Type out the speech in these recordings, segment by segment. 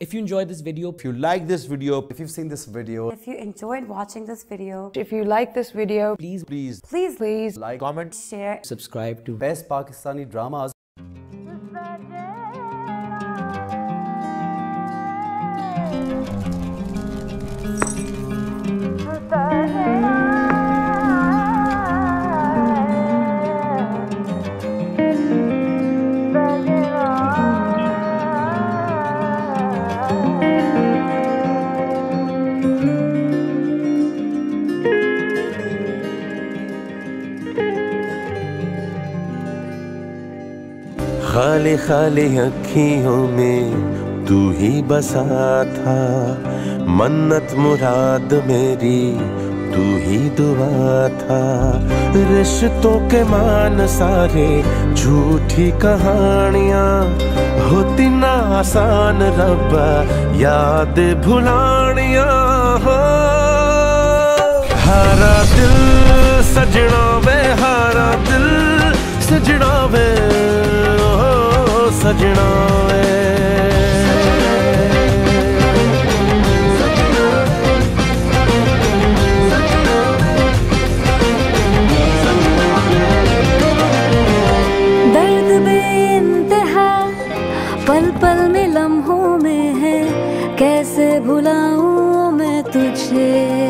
If you enjoyed this video, if you like this video, if you've seen this video, if you enjoyed watching this video, if you like this video, please like, comment, share, subscribe to Best Pakistani Dramas. खाली खाली अखियों में तू ही बसा था, मन्नत मुराद मेरी तू ही दुआ था। रिश्तों के मान सारे झूठी कहानियां, होती ना आसान रब्बा याद भुलानियां। हो हारा दिल सजना वे, हारा दिल सजना वे, सजना वे। दर्द बेइंतहा पल पल में लम्हों में है, कैसे भुलाऊं मैं तुझे।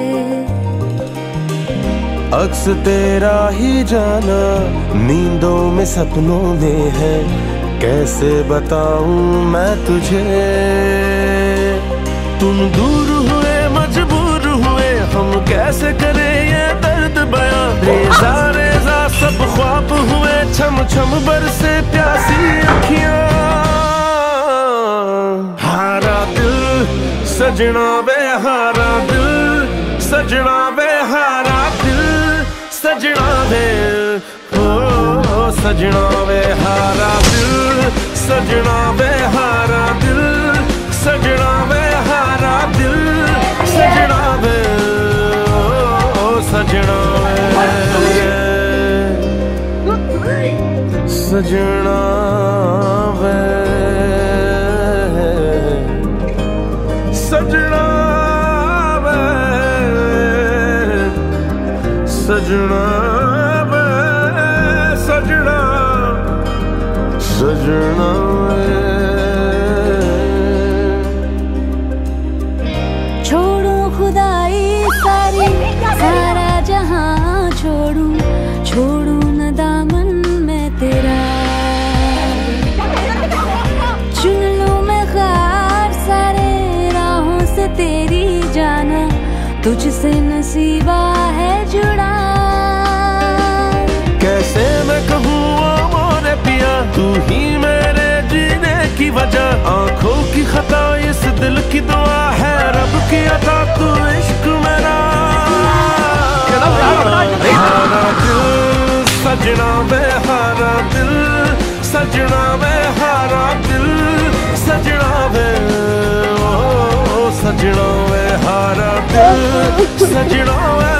अक्स तेरा ही जाना नींदों में सपनों में है, कैसे बताऊं मैं तुझे। तुम दूर हुए मजबूर हुए, हम कैसे करें ये दर्द बयां। रेजा रेजा सब ख्वाब हुए, छम छम बरसे प्यासी अखियां। हारा दिल सजना वे, हारा दिल सजना वे, हारा दिल सजना वे। सजना वे हारा दिल, सजना वे हारा दिल, सजना वे हारा दिल, सजना वे, सजना वे, सजना वे, सजना वे, सजना सजना। छोड़ू खुदाई सारी, सारा जहां छोड़ू, छोड़ू न दामन मैं तेरा। चुन लूं मैं ख्वाब सारे राहों से तेरी जाना, तुझसे नसीबा है जुड़ा। कैसे मैं कहूँ मोरे पिया, तू ही मेरे जीने की वजह। आंखों की खता इस दिल की दुआ है, रब की अता तू इश्क मेरा। हारा दिल सजना वे, हारा दिल सजना वे, हारा दिल सजना वे, ओ सजना वे हारा दिल सजना वे।